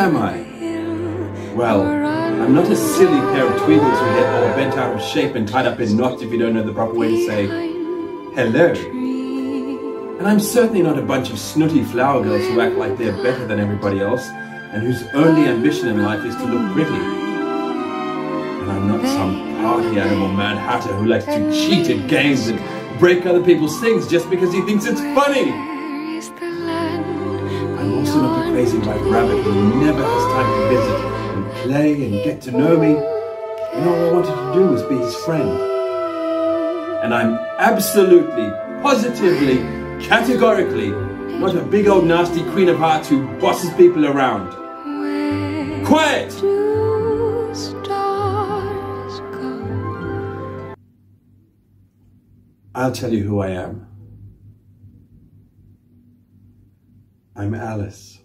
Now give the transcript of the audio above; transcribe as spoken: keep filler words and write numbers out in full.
am I? Well, I'm not a silly pair of tweedles who get all bent out of shape and tied up in knots if you don't know the proper way to say hello. And I'm certainly not a bunch of snooty flower girls who act like they're better than everybody else and whose only ambition in life is to look pretty. And I'm not some party animal Mad Hatter who likes to cheat at games and break other people's things just because he thinks it's funny. I'm also not a crazy white rabbit who never has time to visit and play and get to know me. And all I wanted to do was be his friend. And I'm absolutely, positively, categorically not a big old nasty Queen of Hearts who bosses people around. Quiet! I'll tell you who I am. I'm Alice.